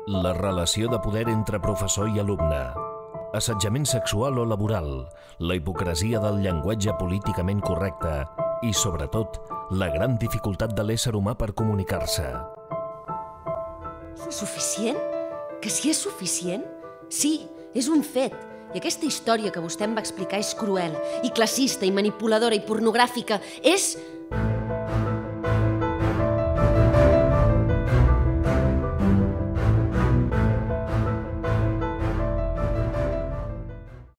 La relació de poder entre professor i alumne, assetjament sexual o laboral, la hipocresia del llenguatge políticament correcte i, sobretot, la gran dificultat de l'ésser humà per comunicar-se. Suficient? Que si és suficient? Sí, és un fet. I aquesta història que vostè em va explicar és cruel, i classista, i manipuladora, i pornogràfica. És